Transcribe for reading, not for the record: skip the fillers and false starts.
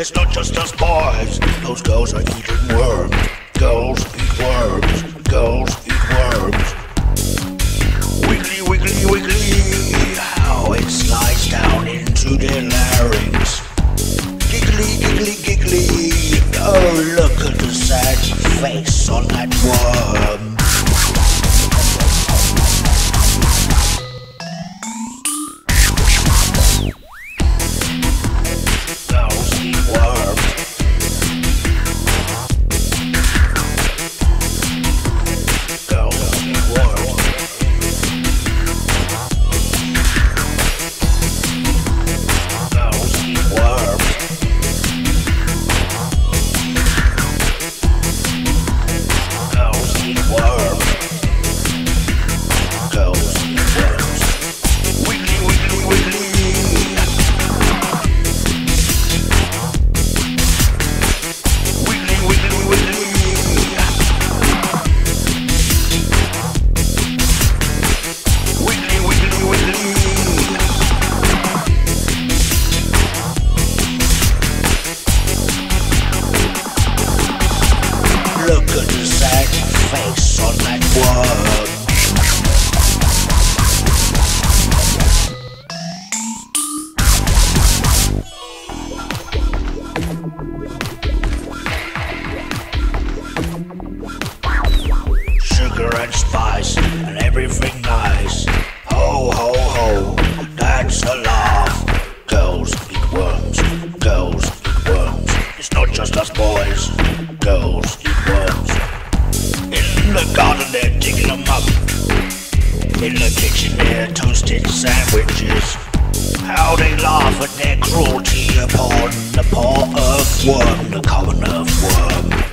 It's not just us boys. Those girls are eating worms. Girls eat worms. Girls eat worms. Wiggly, wiggly, wiggly. How it slides down into their larynx. Giggly, giggly, giggly. Oh, look at the sad face on that worm. Girls eat worms. Girls eat worms. Girls eat worms. Girls eat worms. Girls eat worms. Wiggly, wiggly, wiggly. Wiggly, wiggly, wiggly. Wiggly, wiggly, wiggly. Look at the sad face on that worm. Sugar and spice and everything nice. Ho, ho, ho, that's a laugh. Girls eat worms. Girls eat worms. It's not just us boys. Girls eat worms. In the garden they're digging them up. In the kitchen they're toasting sandwiches. How they laugh at their cruelty upon the poor earthworm, the common earthworm.